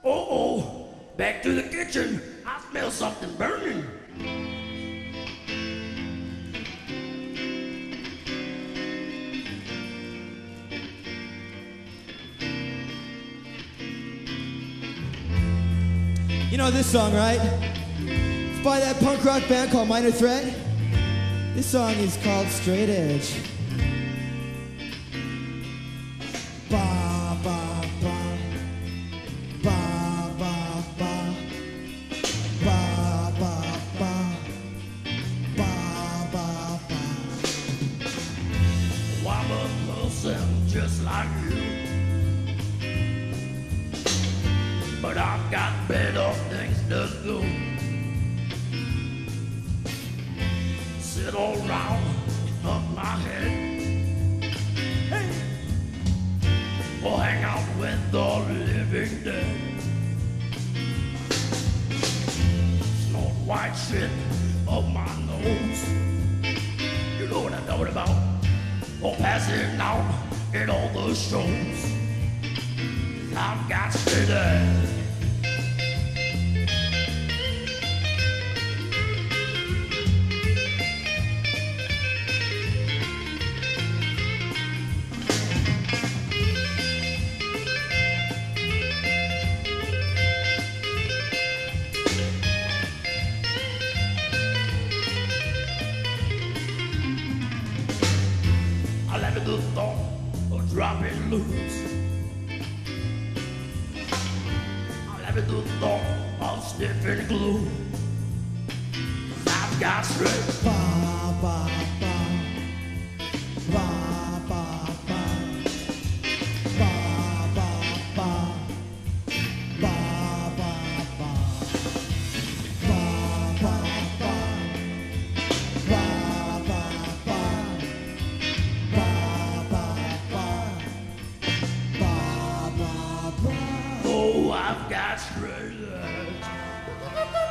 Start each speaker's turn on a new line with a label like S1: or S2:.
S1: Uh-oh, back to the kitchen. I smell something burning.
S2: You know this song, right? It's by that punk rock band called Minor Threat. This song is called Straight Edge. Ba ba ba ba ba ba ba ba ba ba ba ba.
S1: Well, I'm a person just like you, but I've got better things to do. Sit around and up my head, hey, or hang out with the living dead. Snort white shit up my nose, you know what I'm talking about, or passing out in all the shows. I've got straight edge. I laugh at the thought of dropping loose. I laugh at the thought of sniffing glue. I've got straight.
S2: Ba ba ba ba ba ba ba ba ba ba ba ba ba ba.
S1: Oh, I've got straight edge.